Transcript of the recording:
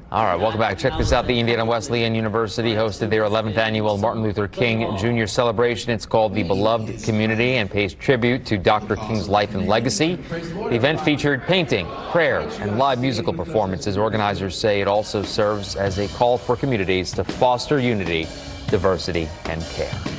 All right, welcome back. Check this out. The Indiana Wesleyan University hosted their 11th annual Martin Luther King Jr. celebration. It's called The Beloved Community and pays tribute to Dr. King's life and legacy. The event featured painting, prayer, and live musical performances. Organizers say it also serves as a call for communities to foster unity, diversity, and care.